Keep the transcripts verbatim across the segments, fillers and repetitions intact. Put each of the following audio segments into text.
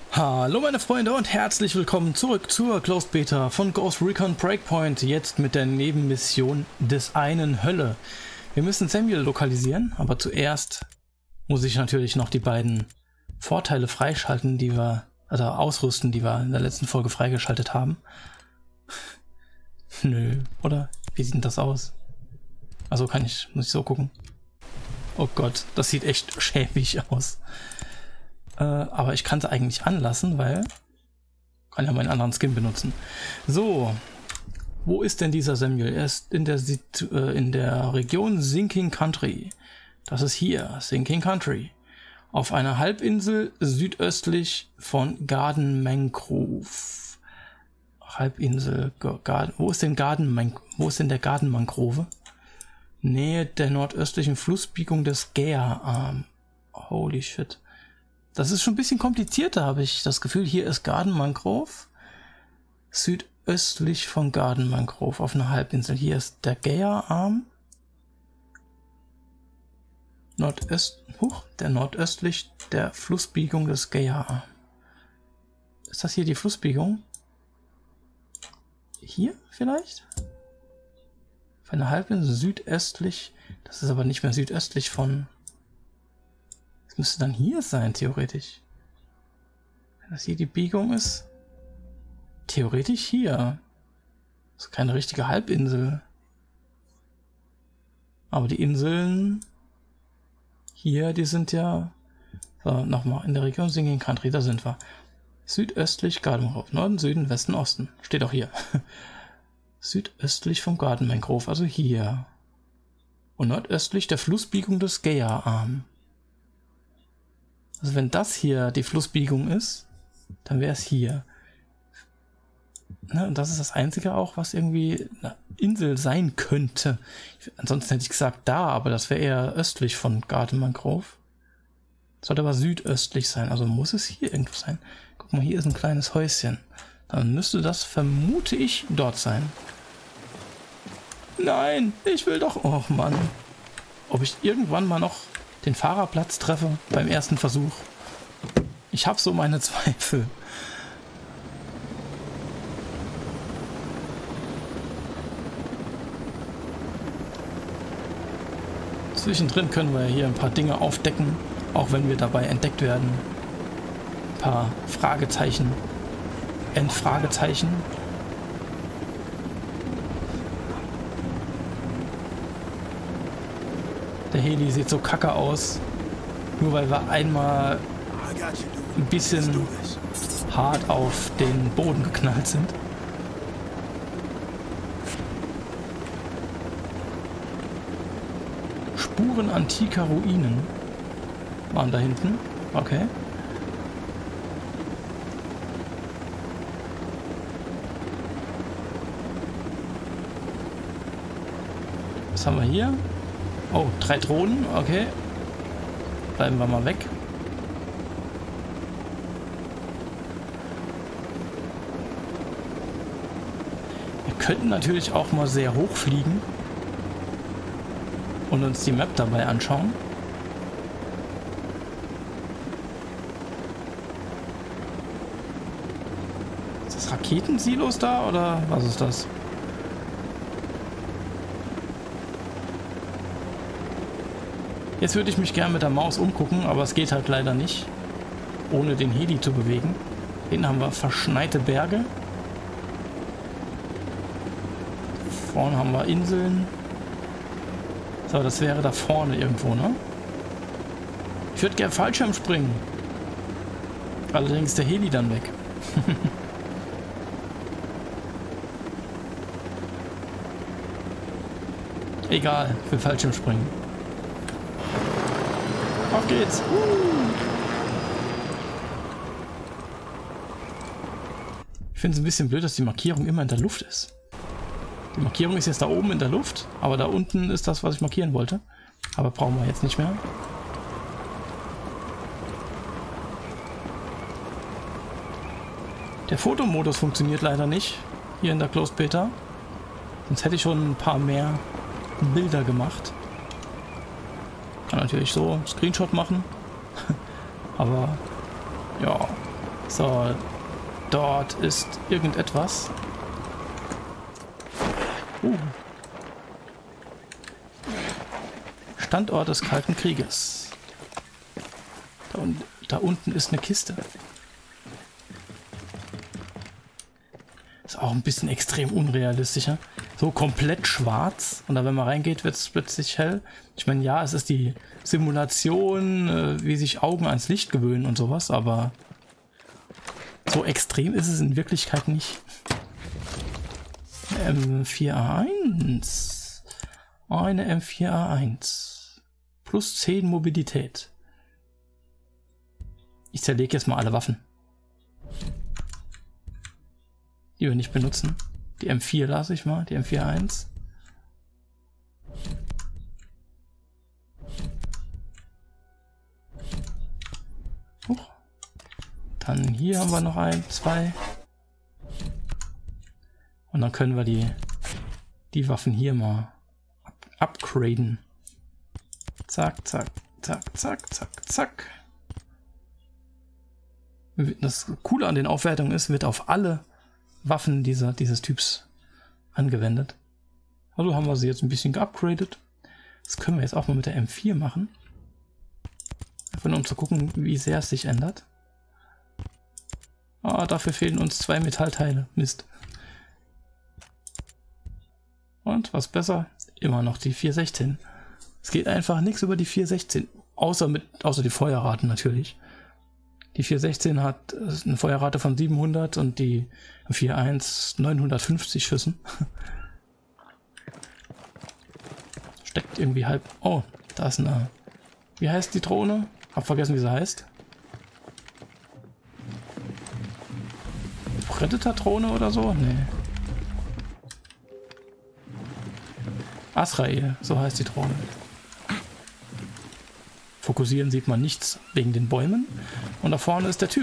Hallo meine Freunde und herzlich willkommen zurück zur Closed Beta von Ghost Recon Breakpoint, jetzt mit der Nebenmission des einen Hölle. Wir müssen Samuel lokalisieren, aber zuerst muss ich natürlich noch die beiden Vorteile freischalten, die wir, also ausrüsten, die wir in der letzten Folge freigeschaltet haben. Nö, oder? Wie sieht denn das aus? Also kann ich, muss ich so gucken. Oh Gott, das sieht echt schäbig aus. Äh, aber ich kann es eigentlich anlassen, weil kann ja meinen anderen Skin benutzen. So, wo ist denn dieser Samuel? Er ist in der, äh, in der Region Sinking Country. Das ist hier, Sinking Country. Auf einer Halbinsel südöstlich von Garden Mangrove. Halbinsel, Garden, wo ist denn Garden Mangrove? Wo ist denn der Garden Mangrove? Nähe der nordöstlichen Flussbiegung des Gea Arm. Holy shit. Das ist schon ein bisschen komplizierter, habe ich das Gefühl. Hier ist Garden Mangrove. Südöstlich von Garden Mangrove auf einer Halbinsel. Hier ist der Gea Arm. Nordöst, huch, der nordöstlich der Flussbiegung des Gea Arm. Ist das hier die Flussbiegung? Hier vielleicht? Auf einer Halbinsel südöstlich. Das ist aber nicht mehr südöstlich von... Das müsste dann hier sein, theoretisch. Wenn das hier die Biegung ist. Theoretisch hier. Das ist keine richtige Halbinsel. Aber die Inseln hier, die sind ja... So, nochmal, in der Region Sinking Country, da sind wir. Südöstlich Garden Mangrove. Norden, Süden, Westen, Osten. Steht auch hier. Südöstlich vom Garden Mangrove, also hier. Und nordöstlich der Flussbiegung des Gea Arm. Also wenn das hier die Flussbiegung ist, dann wäre es hier. Ne, und das ist das Einzige auch, was irgendwie eine Insel sein könnte. Ansonsten hätte ich gesagt da, aber das wäre eher östlich von Garden Mangrove. Sollte aber südöstlich sein, also muss es hier irgendwo sein. Guck mal, hier ist ein kleines Häuschen. Dann müsste das, vermute ich, dort sein. Nein, ich will doch... Oh Mann. Ob ich irgendwann mal noch den Fahrerplatz treffe beim ersten Versuch. Ich habe so meine Zweifel. Zwischendrin können wir hier ein paar Dinge aufdecken, auch wenn wir dabei entdeckt werden. Ein paar Fragezeichen. Endfragezeichen. Der Heli sieht so kacke aus, nur weil wir einmal ein bisschen hart auf den Boden geknallt sind. Spuren antiker Ruinen waren da hinten. Okay. Was haben wir hier? Oh, drei Drohnen, okay. Bleiben wir mal weg. Wir könnten natürlich auch mal sehr hoch fliegen und uns die Map dabei anschauen. Ist das Raketensilos da oder was ist das? Jetzt würde ich mich gerne mit der Maus umgucken, aber es geht halt leider nicht, ohne den Heli zu bewegen. Hinten haben wir verschneite Berge. Vorne haben wir Inseln. So, das wäre da vorne irgendwo, ne? Ich würde gerne Fallschirm springen. Allerdings ist der Heli dann weg. Egal, für Fallschirm springen. Auf geht's! Ich finde es ein bisschen blöd, dass die Markierung immer in der Luft ist. Die Markierung ist jetzt da oben in der Luft, aber da unten ist das, was ich markieren wollte. Aber brauchen wir jetzt nicht mehr. Der Fotomodus funktioniert leider nicht hier in der Closed Beta. Sonst hätte ich schon ein paar mehr Bilder gemacht. Kann natürlich so einen Screenshot machen. Aber ja, So, dort ist irgendetwas. Uh. Standort des Kalten Krieges. Da, un da unten ist eine Kiste. Ist auch ein bisschen extrem unrealistischer. So komplett schwarz. Und dann, wenn man reingeht, wird es plötzlich hell. Ich meine, ja, es ist die Simulation, äh, wie sich Augen ans Licht gewöhnen und sowas, aber so extrem ist es in Wirklichkeit nicht. M vier A eins. Eine M vier A eins. Plus zehn Mobilität. Ich zerlege jetzt mal alle Waffen, die wir nicht benutzen. Die M vier lasse ich mal, die M vier A eins. Huch. Dann hier haben wir noch ein, zwei. Und dann können wir die, die Waffen hier mal up upgraden. Zack, zack, zack, zack, zack, zack. Das Coole an den Aufwertungen ist, wird auf alle Waffen dieser, dieses Typs angewendet. Also haben wir sie jetzt ein bisschen geupgradet. Das können wir jetzt auch mal mit der M vier machen. Einfach nur um zu gucken, wie sehr es sich ändert. Ah, dafür fehlen uns zwei Metallteile. Mist. Und was besser? Immer noch die vier sechzehn. Es geht einfach nichts über die vier sechzehn. Außer, mit, außer die Feuerraten natürlich. Die vier sechzehn hat eine Feuerrate von siebenhundert und die vier eins neunhundertfünfzig Schüssen. Steckt irgendwie halb... Oh, da ist eine... Wie heißt die Drohne? Hab vergessen, wie sie heißt. Predator-Drohne oder so? Nee. Azrael, so heißt die Drohne. Fokussieren sieht man nichts wegen den Bäumen. Und da vorne ist der Typ.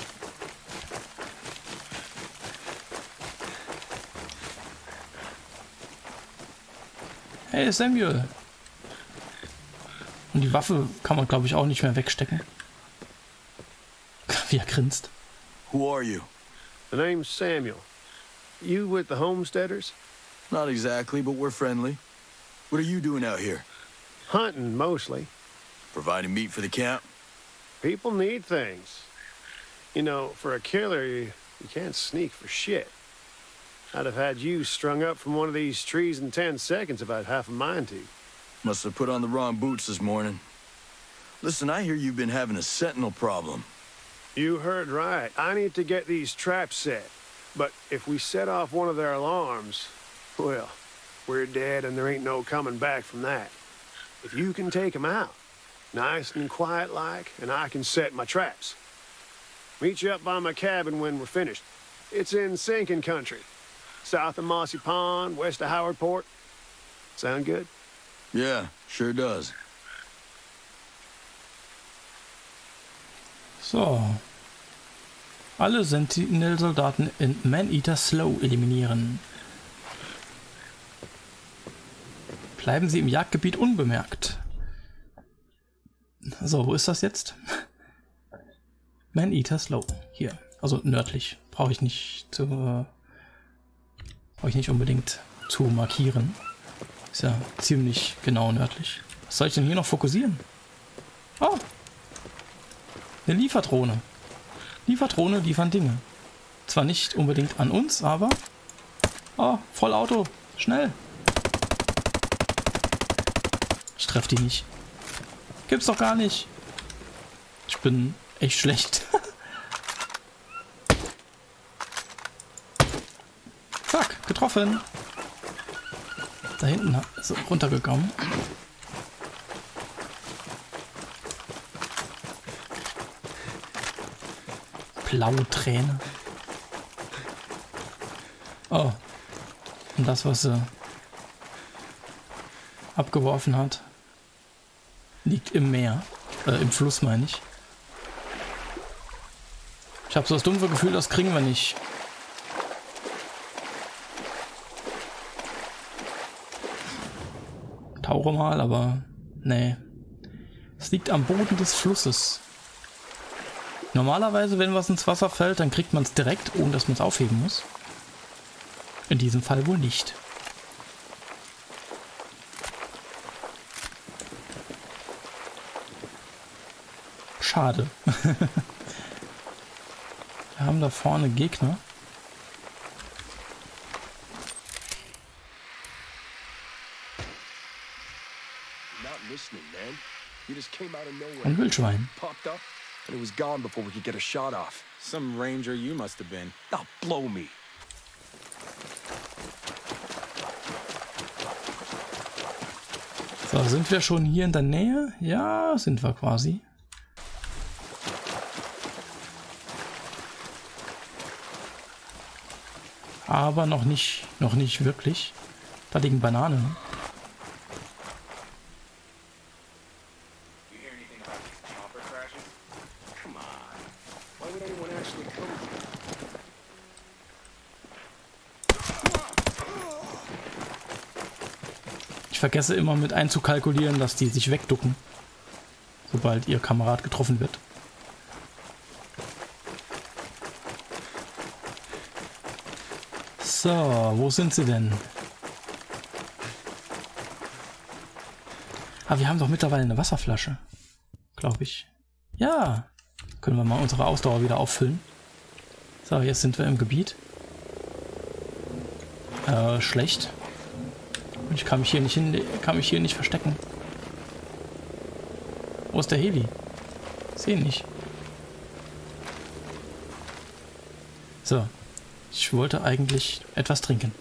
Hey Samuel. Und die Waffe kann man, glaube ich, auch nicht mehr wegstecken. Wie er grinst. Who are you? The name's Samuel. You with the Homesteaders? Not exactly, but we're friendly. What are you doing out here? Hunting, mostly. Providing meat for the camp? People need things. You know, for a killer, you, you can't sneak for shit. I'd have had you strung up from one of these trees in ten seconds if I'd half a mind to. Must have put on the wrong boots this morning. Listen, I hear you've been having a sentinel problem. You heard right. I need to get these traps set. But if we set off one of their alarms, well, we're dead and there ain't no coming back from that. If you can take them out, nice and quiet like, and I can set my traps. Meet you up by my cabin when we're finished. It's in sinking country. South of Mossy Pond, west of Howard Port. Sound good? Yeah, sure does. So. Alle Sentinel-Soldaten in Man-Eater Slough eliminieren. Bleiben Sie im Jagdgebiet unbemerkt. So, wo ist das jetzt? Man-Eater Slough. Hier. Also nördlich. Brauche ich nicht zu... Brauche ich nicht unbedingt zu markieren. Ist ja ziemlich genau nördlich. Was soll ich denn hier noch fokussieren? Oh! Eine Lieferdrohne. Lieferdrohne liefern Dinge. Zwar nicht unbedingt an uns, aber... Oh, Vollauto. Schnell. Ich treffe die nicht. Gibt's doch gar nicht. Ich bin echt schlecht. Fuck, getroffen. Da hinten ist runtergekommen. Blaue Träne. Oh. Und das, was sie abgeworfen hat, liegt im Meer. Äh, im Fluss, meine ich. Ich habe so das dumpfe Gefühl, das kriegen wir nicht. Tauche mal, aber nee. Es liegt am Boden des Flusses. Normalerweise, wenn was ins Wasser fällt, dann kriegt man es direkt, ohne dass man es aufheben muss. In diesem Fall wohl nicht. Schade. Wir haben da vorne Gegner. Ein Wildschwein. And it was gone before we could get a shot off. Some ranger you must have been. Now blow me. So, sind wir schon hier in der Nähe? Ja, sind wir quasi. Aber noch nicht, noch nicht wirklich. Da liegen Bananen. Ich vergesse immer mit einzukalkulieren, dass die sich wegducken, sobald ihr Kamerad getroffen wird. So, wo sind sie denn? Ah, wir haben doch mittlerweile eine Wasserflasche, glaube ich. Ja, können wir mal unsere Ausdauer wieder auffüllen. So, jetzt sind wir im Gebiet. Äh, schlecht. Ich kann mich hier nicht hin, kann mich hier nicht verstecken. Wo ist der Heli? Sehe ihn nicht. So. Ich wollte eigentlich etwas trinken.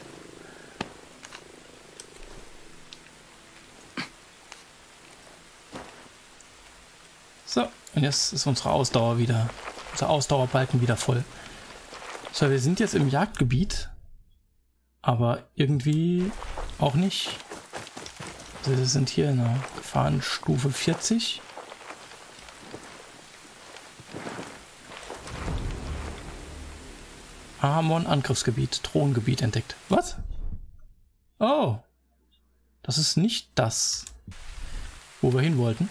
So, und jetzt ist unsere Ausdauer wieder, unser Ausdauerbalken wieder voll. So, wir sind jetzt im Jagdgebiet, aber irgendwie auch nicht. Wir sind hier in der Gefahrenstufe vierzig. Amon-Angriffsgebiet, Throngebiet entdeckt. Was? Oh. Das ist nicht das, wo wir hin wollten.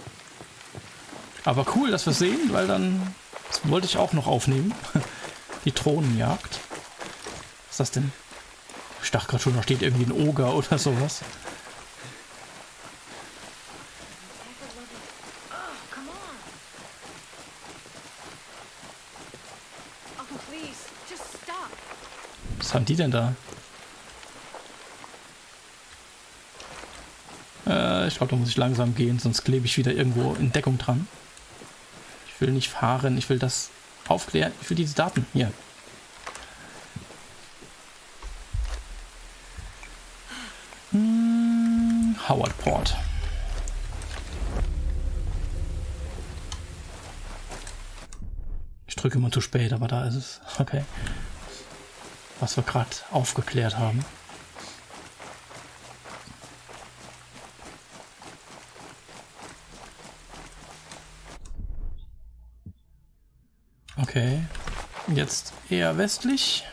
Aber cool, dass wir es sehen, weil dann... Das wollte ich auch noch aufnehmen. Die Thronenjagd. Was ist das denn? Ich dachte gerade schon, da steht irgendwie ein Oger oder sowas. Was haben die denn da? Äh, ich glaube, da muss ich langsam gehen, sonst klebe ich wieder irgendwo in Deckung dran. Ich will nicht fahren, ich will das aufklären, ich will diese Daten hier. Hm, Howardport. Ich drücke immer zu spät, aber da ist es. Okay. Was wir gerade aufgeklärt haben. Okay. Jetzt eher westlich.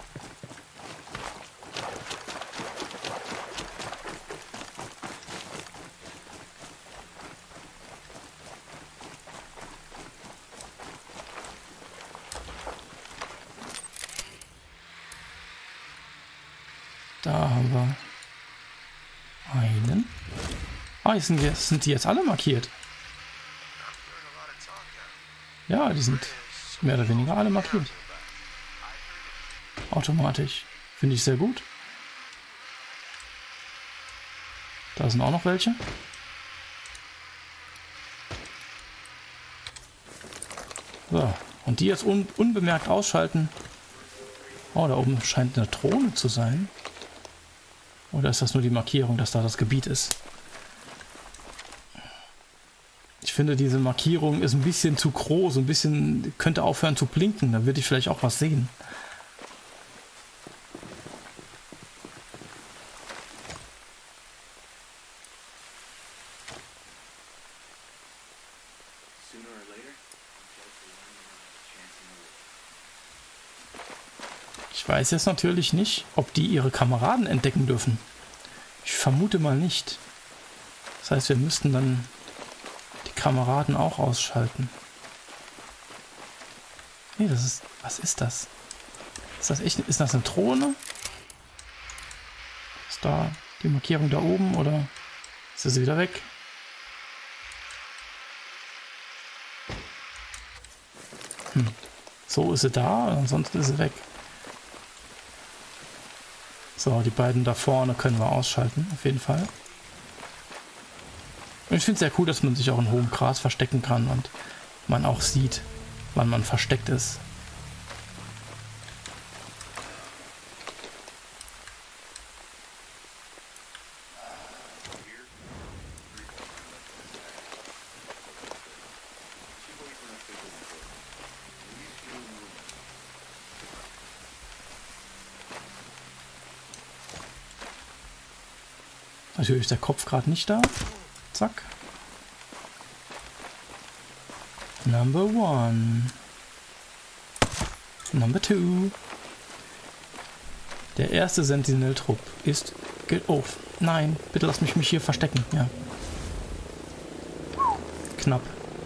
Da haben wir einen. Ah, sind die, sind die jetzt alle markiert? Ja, die sind mehr oder weniger alle markiert. Automatisch. Finde ich sehr gut. Da sind auch noch welche. So, und die jetzt un unbemerkt ausschalten. Oh, da oben scheint eine Drohne zu sein. Oder ist das nur die Markierung, dass da das Gebiet ist? Ich finde, diese Markierung ist ein bisschen zu groß, ein bisschen könnte aufhören zu blinken, dann würde ich vielleicht auch was sehen. Ich weiß jetzt natürlich nicht, ob die ihre Kameraden entdecken dürfen. Ich vermute mal nicht. Das heißt, wir müssten dann die Kameraden auch ausschalten. Nee, das ist... Was ist das? Ist das echt... Ist das eine Drohne? Ist da die Markierung da oben oder ist sie wieder weg? Hm. So ist sie da, ansonsten ist sie weg. So, die beiden da vorne können wir ausschalten, auf jeden Fall. Und ich finde es sehr cool, dass man sich auch in hohem Gras verstecken kann und man auch sieht, wann man versteckt ist. Natürlich ist der Kopf gerade nicht da. Zack. Number one. Number two. Der erste Sentinel-Trupp ist... Oh, nein. Bitte lass mich mich hier verstecken. Ja. Knapp.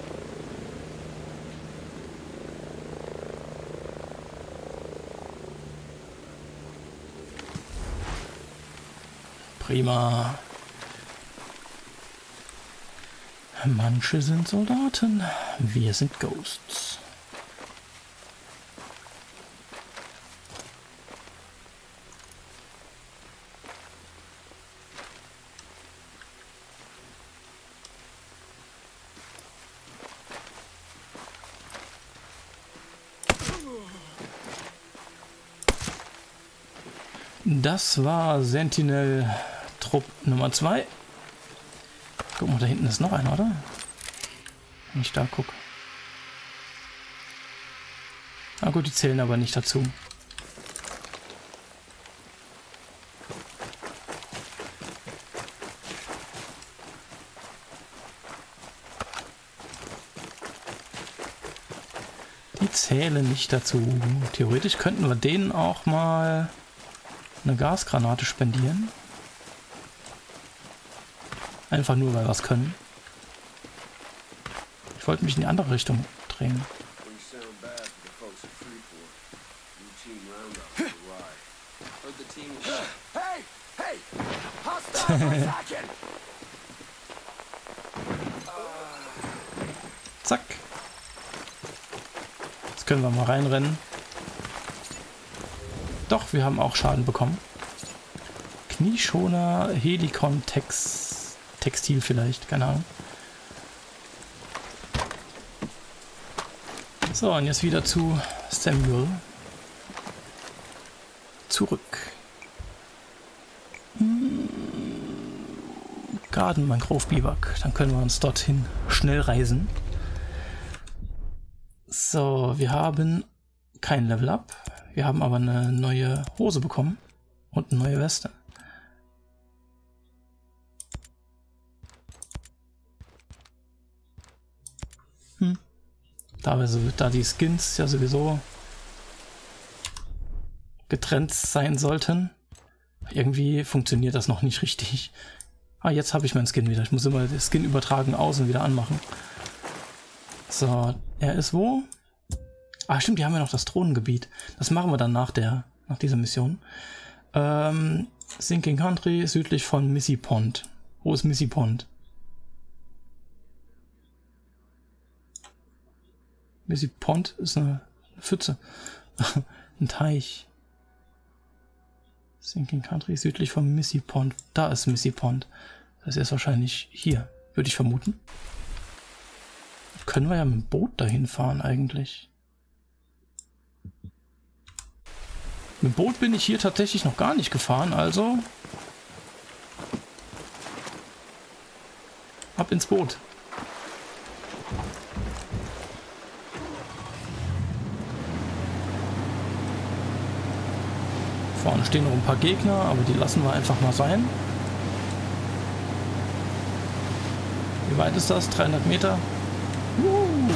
Prima. Manche sind Soldaten, wir sind Ghosts. Das war Sentinel-Trupp Nummer zwei. Guck mal, da hinten ist noch einer, oder? Wenn ich da gucke. Na gut, die zählen aber nicht dazu. Die zählen nicht dazu. Theoretisch könnten wir denen auch mal eine Gasgranate spendieren. Einfach nur, weil wir es können. Ich wollte mich in die andere Richtung drehen. Zack. Jetzt können wir mal reinrennen. Doch, wir haben auch Schaden bekommen. Knieschoner, Helikon, Tex... Textil vielleicht, keine Ahnung. So, und jetzt wieder zu Samuel. Zurück. Hm. Garden Mangrove Biwak. Dann können wir uns dorthin schnell reisen. So, wir haben kein Level Up. Wir haben aber eine neue Hose bekommen. Und eine neue Weste. Hm. Da, wir so, da die Skins ja sowieso getrennt sein sollten, irgendwie funktioniert das noch nicht richtig. Ah, jetzt habe ich meinen Skin wieder. Ich muss immer den Skin übertragen, aus und wieder anmachen. So, er ist wo? Ah, stimmt, die haben ja noch das Drohnengebiet. Das machen wir dann nach der, nach dieser Mission. Ähm, Sinking Country, südlich von Missy Pond. Wo ist Missy Pond? Missy Pond ist eine Pfütze. Ein Teich. Sinking Country, südlich von Missy Pond. Da ist Missy Pond. Das ist wahrscheinlich hier, würde ich vermuten. Können wir ja mit dem Boot dahin fahren eigentlich. Mit dem Boot bin ich hier tatsächlich noch gar nicht gefahren, also ab ins Boot. Vorne stehen noch ein paar Gegner, aber die lassen wir einfach mal sein. Wie weit ist das? dreihundert Meter? Uh.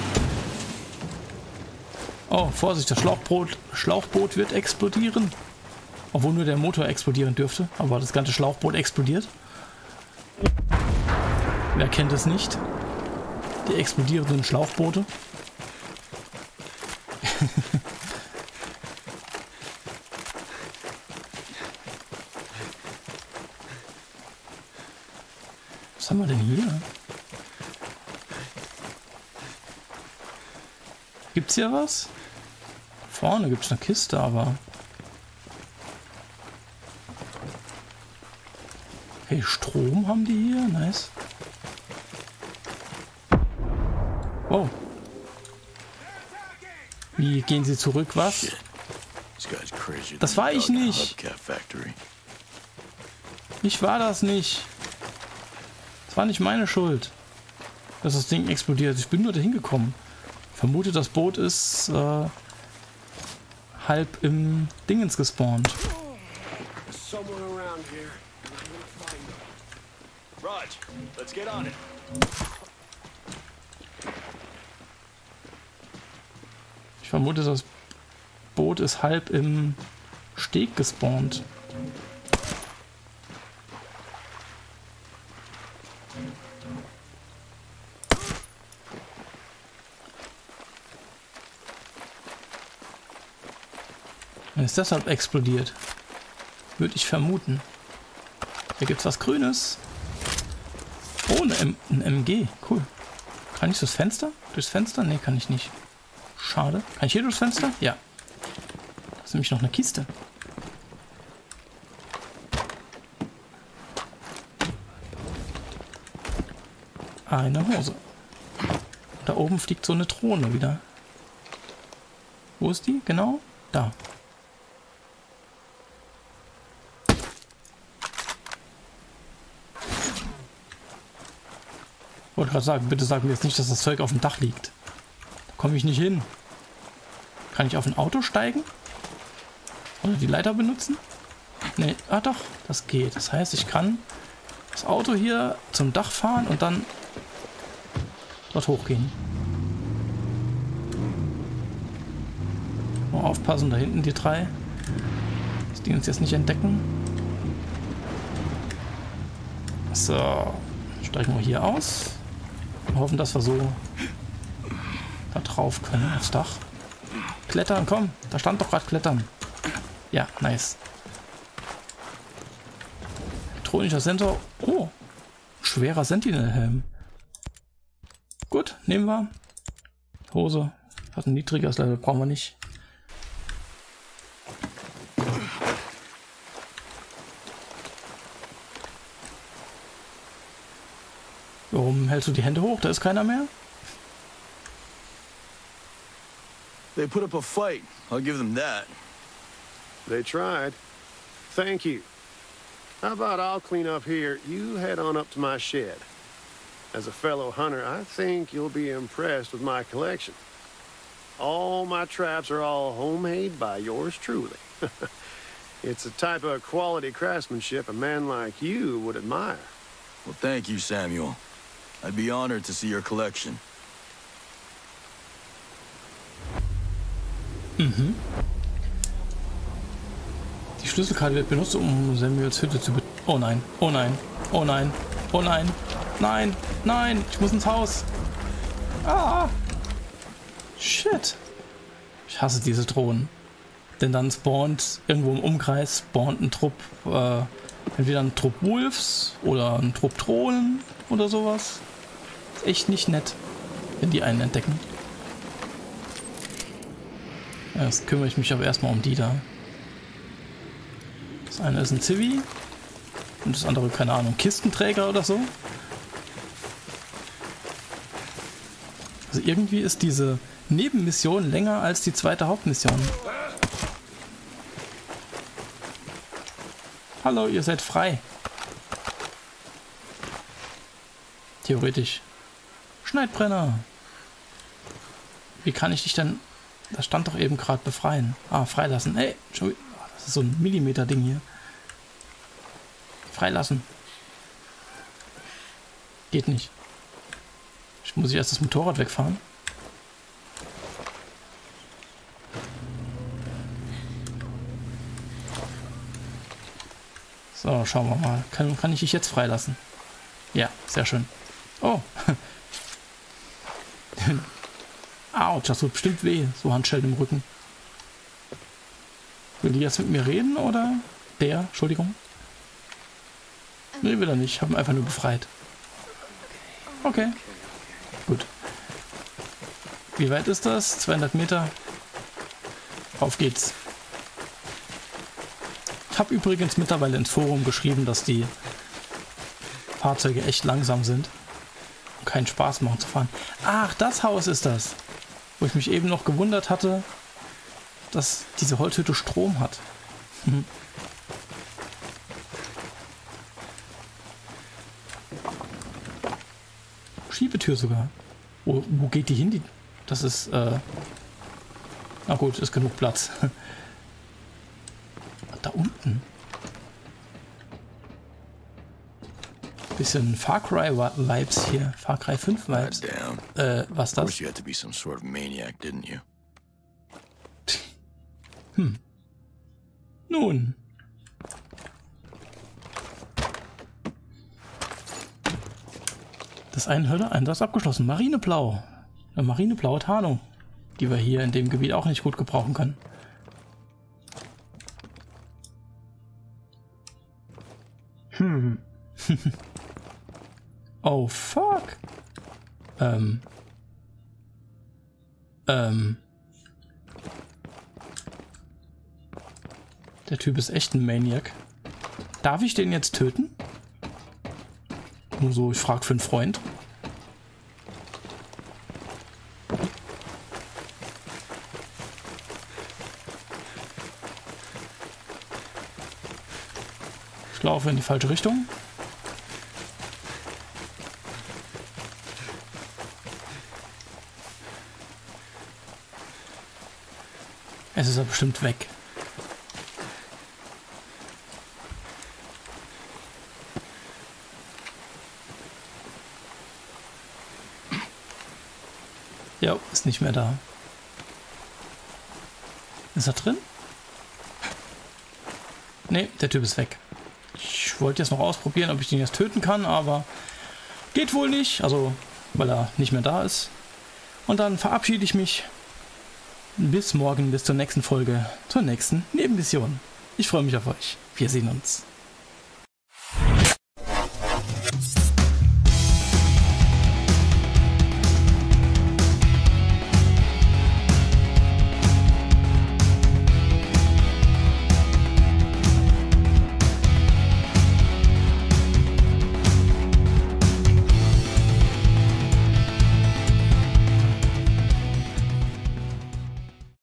Oh, Vorsicht, das Schlauchboot, Schlauchboot wird explodieren. Obwohl nur der Motor explodieren dürfte, aber das ganze Schlauchboot explodiert. Wer kennt es nicht? Die explodierenden Schlauchboote. Was haben wir denn hier? Gibt's hier was? Vorne gibt's eine Kiste, aber... Hey, Strom haben die hier? Nice. Wow. Wie gehen sie zurück? Was? Das war ich nicht. Ich war das nicht. Das war nicht meine Schuld, dass das Ding explodiert. Ich bin nur dahin gekommen. Vermute, das Boot ist äh, halb im Dingens gespawnt. Ich vermute, das Boot ist halb im Steg gespawnt. Wenn es deshalb explodiert, würde ich vermuten. Hier gibt es was Grünes. Oh, ein, ein M G. Cool. Kann ich durchs Fenster? Durchs Fenster? Ne, kann ich nicht. Schade. Kann ich hier durchs Fenster? Ja. Da ist nämlich noch eine Kiste. Eine Hose. Da oben fliegt so eine Drohne wieder. Wo ist die? Genau? Da. Ich wollte gerade sagen, bitte sag mir jetzt nicht, dass das Zeug auf dem Dach liegt. Da komme ich nicht hin. Kann ich auf ein Auto steigen? Oder die Leiter benutzen? Ne, ah doch, das geht. Das heißt, ich kann das Auto hier zum Dach fahren und dann dort hochgehen. Mal aufpassen, da hinten die drei. Dass die uns jetzt nicht entdecken. So, steigen wir hier aus. Wir hoffen, dass wir so da drauf können, aufs Dach. Klettern, komm. Da stand doch gerade Klettern. Ja, nice. Elektronischer Sensor. Oh, schwerer Sentinel-Helm. Gut, nehmen wir. Hose. Hat ein niedriges Level, brauchen wir nicht. Warum hältst du die Hände hoch? Da ist keiner mehr? They put up a fight. I'll give them that. They tried. Thank you. How about I'll clean up here, you head on up to my shed. As a fellow hunter, I think you'll be impressed with my collection. All my traps are all homemade by yours truly. It's a type of quality craftsmanship a man like you would admire. Well, thank you, Samuel. I'd be honored to see your collection. Mhm. Die Schlüsselkarte wird benutzt, um Samuels Hütte zu be... Oh nein, oh nein, oh nein, oh nein, nein, nein, ich muss ins Haus. Ah! Shit. Ich hasse diese Drohnen. Denn dann spawnt irgendwo im Umkreis, spawnt ein Trupp, äh, entweder ein Trupp Wolves oder ein Trupp Drohnen oder sowas. Ist echt nicht nett, wenn die einen entdecken. Ja, jetzt kümmere ich mich aber erstmal um die da. Das eine ist ein Zivi und das andere, keine Ahnung, Kistenträger oder so. Also irgendwie ist diese Nebenmission länger als die zweite Hauptmission. Hallo, ihr seid frei. Theoretisch. Schneidbrenner. Wie kann ich dich denn... Da stand doch eben gerade befreien. Ah, freilassen. Ey, das ist so ein Millimeter-Ding hier. Freilassen. Geht nicht. Ich muss erst das Motorrad wegfahren. So, schauen wir mal. Kann, kann ich dich jetzt freilassen? Ja, sehr schön. Oh. Au. Autsch, das tut bestimmt weh, so Handschellen im Rücken. Will die jetzt mit mir reden, oder? Der, Entschuldigung. Nee, will er nicht. Ich habe ihn einfach nur befreit. Okay. Gut. Wie weit ist das? zweihundert Meter. Auf geht's. Ich habe übrigens mittlerweile ins Forum geschrieben, dass die Fahrzeuge echt langsam sind und keinen Spaß machen zu fahren. Ach, das Haus ist das, wo ich mich eben noch gewundert hatte, dass diese Holzhütte Strom hat. Hm. Schiebetür sogar. Wo, wo geht die hin? Die, das ist, äh... na gut, ist genug Platz. Da unten. Bisschen Far Cry Vibes hier. Far Cry fünf Vibes. Äh, was ist das? You had to be some sort of maniac, didn't you? Hm. Nun. Das Einhörner, Einsatz abgeschlossen. Marineblau. Eine marineblaue Tarnung, die wir hier in dem Gebiet auch nicht gut gebrauchen können. Hm. Oh, fuck. Ähm. Ähm. Der Typ ist echt ein Maniac. Darf ich den jetzt töten? Nur so, ich frage für einen Freund. Ich laufe in die falsche Richtung. Es ist ja bestimmt weg. Ja, ist nicht mehr da. Ist er drin? Ne, der Typ ist weg. Ich wollte jetzt noch ausprobieren, ob ich den jetzt töten kann, aber geht wohl nicht. Also, weil er nicht mehr da ist. Und dann verabschiede ich mich. Bis morgen, bis zur nächsten Folge, zur nächsten Nebenmission. Ich freue mich auf euch. Wir sehen uns.